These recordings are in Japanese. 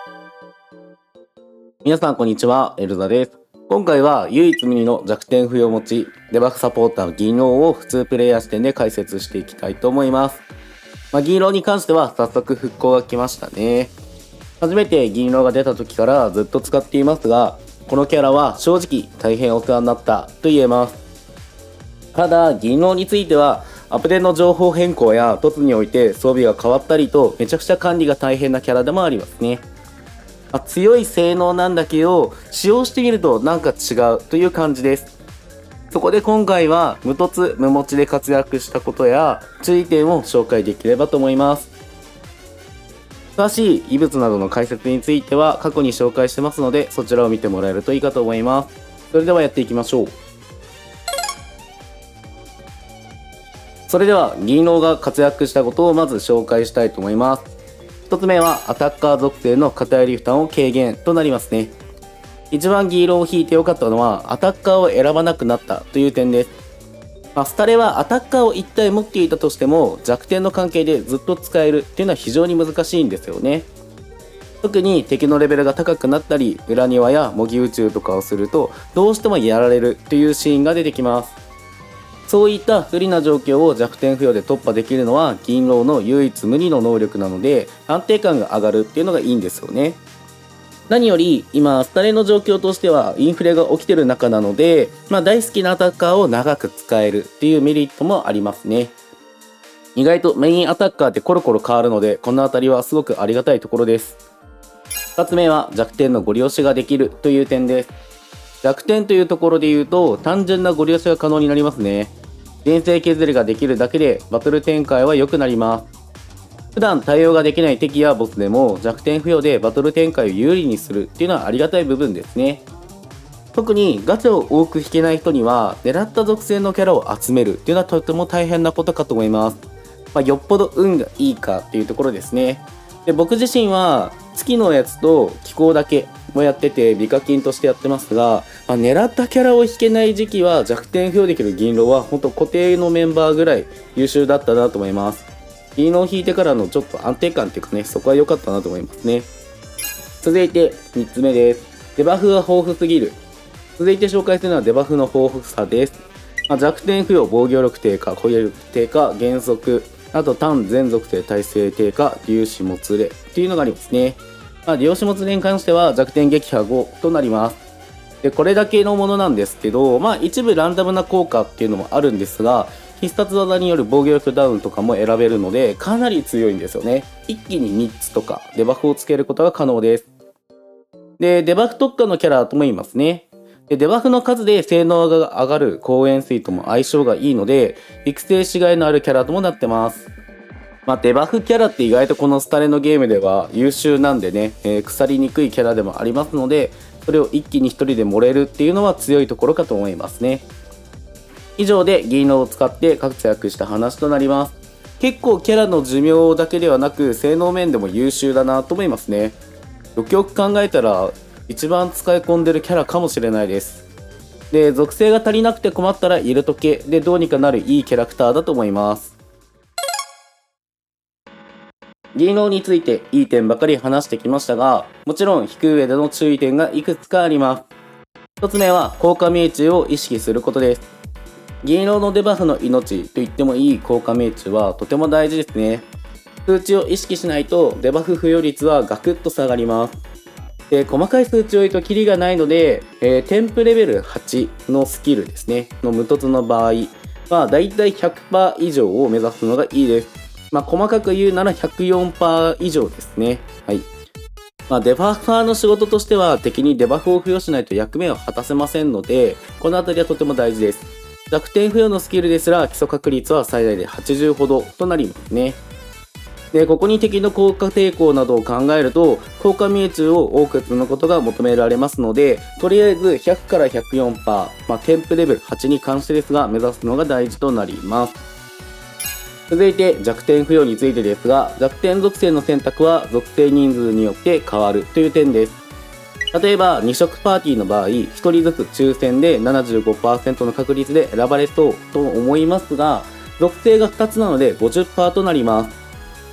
皆さんこんにちは、エルザです。今回は唯一無二の弱点付与持ち、デバフサポーター銀狼を普通プレイヤー視点で解説していきたいと思います。銀狼に関しては早速復興が来ましたね。初めて銀狼が出た時からずっと使っていますが、このキャラは正直大変お世話になったと言えます。ただ、銀狼についてはアップデートの情報変更や凸において装備が変わったりとめちゃくちゃ管理が大変なキャラでもありますね。強い性能なんだけど使用してみるとなんか違うという感じです。そこで今回は無凸無持ちで活躍したことや注意点を紹介できればと思います。詳しい異物などの解説については過去に紹介してますので、そちらを見てもらえるといいかと思います。それではやっていきましょう。それでは銀狼が活躍したことをまず紹介したいと思います。1つ目はアタッカー属性の偏り負担を軽減となりますね。一番銀狼を引いてよかったのはアタッカーを選ばなくなったという点です。スタレはアタッカーを1体持っていたとしても弱点の関係でずっと使えるっていうのは非常に難しいんですよね。特に敵のレベルが高くなったり裏庭や模擬宇宙とかをするとどうしてもやられるというシーンが出てきます。そういった不利な状況を弱点付与で突破できるのは銀狼の唯一無二の能力なので安定感が上がるっていうのがいいんですよね。何より今スタレの状況としてはインフレが起きてる中なので、大好きなアタッカーを長く使えるっていうメリットもありますね。意外とメインアタッカーってコロコロ変わるのでこの辺りはすごくありがたいところです。2つ目は弱点のご利用しができるという点です。弱点というところで言うと単純なご利用しが可能になりますね。連成削りができるだけでバトル展開は良くなります。普段対応ができない敵やボスでも弱点付与でバトル展開を有利にするっていうのはありがたい部分ですね。特にガチャを多く引けない人には狙った属性のキャラを集めるっていうのはとても大変なことかと思います。よっぽど運がいいかっていうところですね。で、僕自身は月のやつと気候だけもやってて美課金としてやってますが、狙ったキャラを引けない時期は弱点付与できる銀狼は本当固定のメンバーぐらい優秀だったなと思います。銀狼を引いてからのちょっと安定感っていうかね、そこは良かったなと思いますね。続いて3つ目です。デバフが豊富すぎる。続いて紹介するのはデバフの豊富さです。弱点付与、防御力低下、攻撃力低下、減速、あと単全属性耐性低下、粒子もつれっていうのがありますね。粒子もつれに関しては弱点撃破5となります。で、これだけのものなんですけど、一部ランダムな効果っていうのもあるんですが、必殺技による防御力ダウンとかも選べるのでかなり強いんですよね。一気に3つとかデバフをつけることが可能です。で、デバフ特化のキャラとも言いますね。で、デバフの数で性能が上がる光塩水とも相性がいいので育成しがいのあるキャラともなってます。デバフキャラって意外とこのスタレのゲームでは優秀なんでね、腐りにくいキャラでもありますので、それを一気に一人で盛れるっていうのは強いところかと思いますね。以上で銀狼を使って活躍した話となります。結構キャラの寿命だけではなく性能面でも優秀だなと思いますね。よくよく考えたら一番使い込んでるキャラかもしれないです。で、属性が足りなくて困ったら入れとけでどうにかなるいいキャラクターだと思います。銀狼についていい点ばかり話してきましたが、もちろん引く上での注意点がいくつかあります。1つ目は効果命中を意識することです。銀狼のデバフの命と言ってもいい効果命中はとても大事ですね。数値を意識しないとデバフ付与率はガクッと下がります。で、細かい数値を言うとキリがないので、添付レベル8のスキルですねの無凸の場合はだいたい 100% 以上を目指すのがいいです。細かく言うなら 104% 以上ですね。はい。デバファーの仕事としては敵にデバフを付与しないと役目を果たせませんので、この辺りはとても大事です。弱点付与のスキルですら基礎確率は最大で80ほどとなりますね。で、ここに敵の効果抵抗などを考えると効果命中を多く積むことが求められますので、とりあえず100から 104%、添付レベル8に関してですが目指すのが大事となります。続いて弱点付与についてですが、弱点属性の選択は属性人数によって変わるという点です。例えば2色パーティーの場合、1人ずつ抽選で 75% の確率で選ばれそうと思いますが、属性が2つなので 50% となります。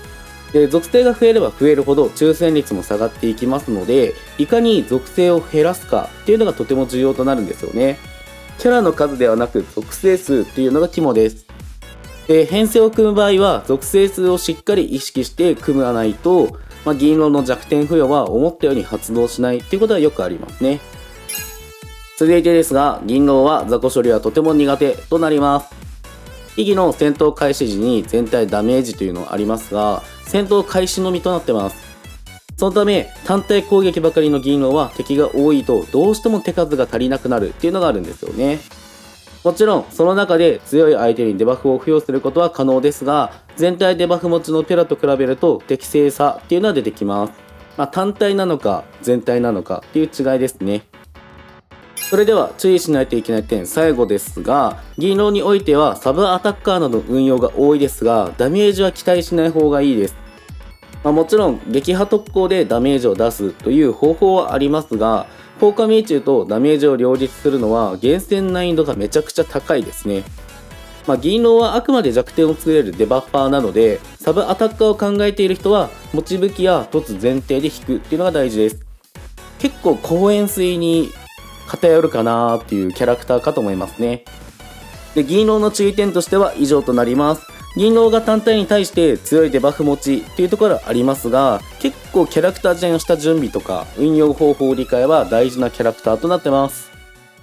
で、属性が増えれば増えるほど抽選率も下がっていきますので、いかに属性を減らすかっていうのがとても重要となるんですよね。キャラの数ではなく属性数っていうのが肝です。で、編成を組む場合は属性数をしっかり意識して組まないと、銀狼の弱点付与は思ったように発動しないっていうことはよくありますね。続いてですが、銀狼は雑魚処理はとても苦手となります。秘技の戦闘開始時に全体ダメージというのはありますが、戦闘開始のみとなってます。そのため、単体攻撃ばかりの銀狼は敵が多いとどうしても手数が足りなくなるっていうのがあるんですよね。もちろん、その中で強い相手にデバフを付与することは可能ですが、全体デバフ持ちのテラと比べると適正さっていうのは出てきます。単体なのか全体なのかっていう違いですね。それでは注意しないといけない点最後ですが、銀狼においてはサブアタッカーなどの運用が多いですが、ダメージは期待しない方がいいです。もちろん撃破特攻でダメージを出すという方法はありますが、効果命中とダメージを両立するのは厳選難易度がめちゃくちゃ高いですね。銀狼はあくまで弱点を作れるデバッファーなので、サブアタッカーを考えている人は持ち武器や凸前提で引くっていうのが大事です。結構公園水に偏るかなーっていうキャラクターかと思いますね。で、銀狼の注意点としては以上となります。銀狼が単体に対して強いデバフ持ちっていうところはありますが、結構キャラクタージェンをした準備とか運用方法理解は大事なキャラクターとなってます。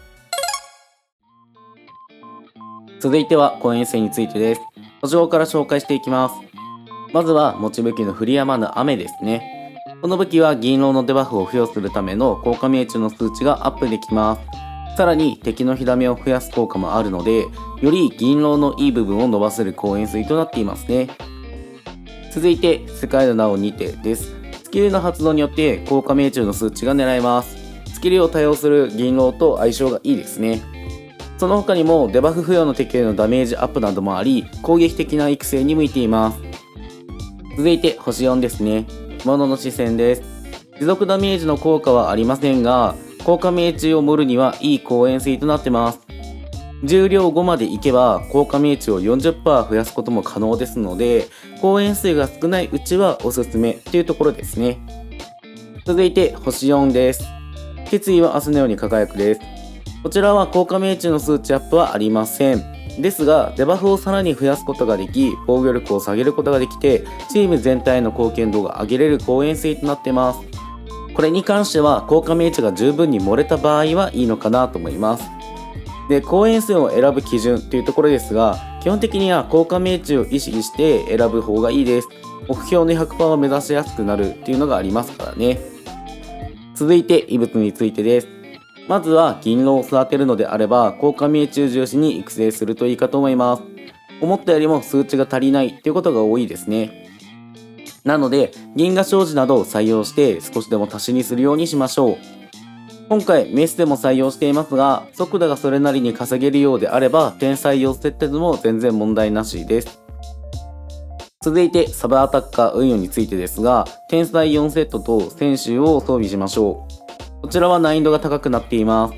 続いては公園性についてです。途上から紹介していきます。まずは持ち武器の降り止まぬ雨ですね。この武器は銀狼のデバフを付与するための効果命中の数値がアップできます。さらに敵の火ダメを増やす効果もあるので、より銀狼のいい部分を伸ばせる公園水となっていますね。続いて世界の名をにてです。スキルの発動によって効果命中の数値が狙えます。スキルを多用する銀狼と相性がいいですね。その他にもデバフ付与の敵へのダメージアップなどもあり、攻撃的な育成に向いています。続いて星4ですね。物の視線です。持続ダメージの効果はありませんが、効果命中を盛るにはいい公園水となってます。重量5までいけば効果命中を 40% 増やすことも可能ですので、公園数が少ないうちはおすすめというところですね。続いて星4です。決意は明日のように輝くです。こちらは効果命中の数値アップはありません。ですが、デバフをさらに増やすことができ、防御力を下げることができて、チーム全体の貢献度が上げれる公園水となっています。これに関しては、効果命中が十分に漏れた場合はいいのかなと思います。で、公園数を選ぶ基準というところですが、基本的には効果命中を意識して選ぶ方がいいです。目標の 100% を目指しやすくなるっていうのがありますからね。続いて、異物についてです。まずは銀狼を育てるのであれば、効果命中重視に育成するといいかと思います。思ったよりも数値が足りないっていうことが多いですね。なので、銀河障子などを採用して少しでも足しにするようにしましょう。今回メスでも採用していますが、速度がそれなりに稼げるようであれば、点採用設定でも全然問題なしです。続いて、サブアタッカー運用についてですが、天才4セットと戦士を装備しましょう。こちらは難易度が高くなっています。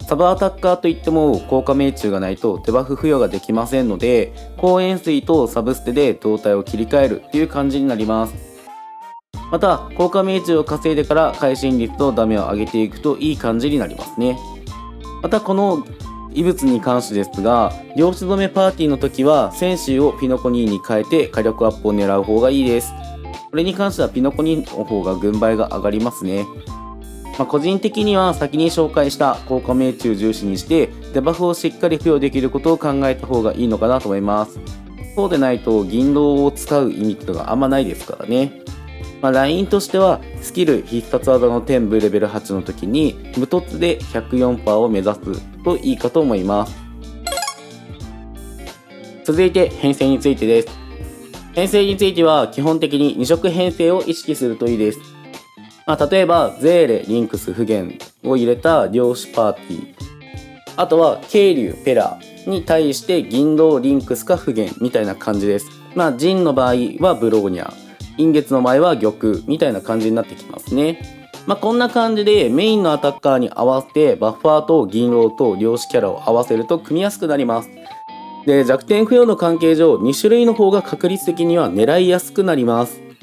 サブアタッカーといっても効果命中がないとデバフ付与ができませんので、公園水とサブステで動態を切り替えるっていう感じになります。また、効果命中を稼いでから会心率とダメを上げていくといい感じになりますね。また、この異物に関してですが、量子止めパーティーの時は戦士をピノコニーに変えて火力アップを狙う方がいいです。これに関してはピノコニーの方が軍配が上がりますね。個人的には先に紹介した効果命中重視にしてデバフをしっかり付与できることを考えた方がいいのかなと思います。そうでないと銀狼を使う意味っていうのがあんまないですからね。ラインとしてはスキル必殺技の天部レベル8の時に無凸で 104% を目指すといいかと思います。続いて編成についてです。編成については基本的に2色編成を意識するといいです。例えば、ゼーレ、リンクス、フゲンを入れた量子パーティー。あとは、渓流、ペラに対して銀狼、リンクスかフゲンみたいな感じです。ジンの場合はブローニャ、陰月の場合は玉みたいな感じになってきますね。こんな感じでメインのアタッカーに合わせてバッファーと銀狼と量子キャラを合わせると組みやすくなります。で、弱点付与の関係上2種類の方が確率的には狙いやすくなります。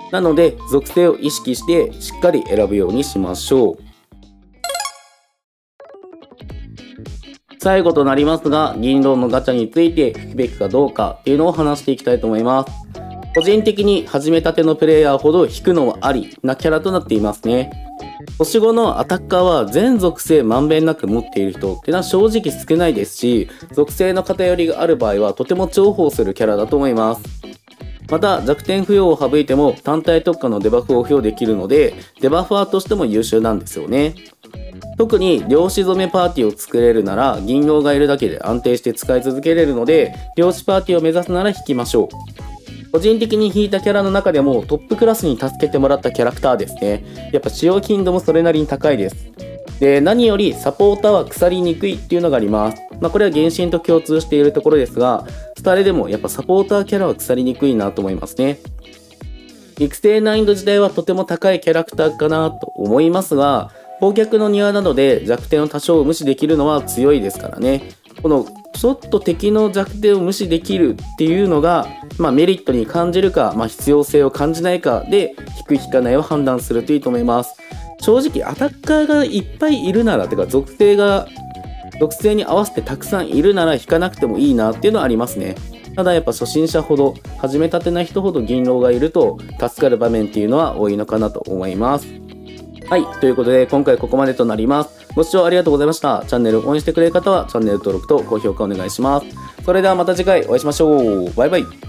なので、属性を意識してしっかり選ぶようにしましょう。最後となりますが、銀狼のガチャについて引くべきかどうかっていうのを話していきたいと思います。個人的に始めたてのプレイヤーほど引くのはありなキャラとなっていますね。星5のアタッカーは全属性まんべんなく持っている人っていうのは正直少ないですし、属性の偏りがある場合はとても重宝するキャラだと思います。また弱点付与を省いても単体特化のデバフを付与できるので、デバファーとしても優秀なんですよね。特に量子染めパーティーを作れるなら銀狼がいるだけで安定して使い続けれるので、量子パーティーを目指すなら引きましょう。個人的に引いたキャラの中でもトップクラスに助けてもらったキャラクターですね。やっぱ使用頻度もそれなりに高いです。で、何よりサポーターは腐りにくいっていうのがあります。これは原神と共通しているところですが、スタレでもやっぱサポーターキャラは腐りにくいなと思いますね。育成難易度自体はとても高いキャラクターかなと思いますが、攻略の庭などで弱点を多少無視できるのは強いですからね。このちょっと敵の弱点を無視できるっていうのが、メリットに感じるか、必要性を感じないかで引く引かないを判断するといいと思います。正直アタッカーがいっぱいいるなら、てか属性に合わせてたくさんいるなら引かなくてもいいなっていうのはありますね。ただやっぱ初心者ほど、始めたてな人ほど銀狼がいると助かる場面っていうのは多いのかなと思います。はい。ということで、今回ここまでとなります。ご視聴ありがとうございました。チャンネルを応援してくれる方は、チャンネル登録と高評価お願いします。それではまた次回お会いしましょう。バイバイ。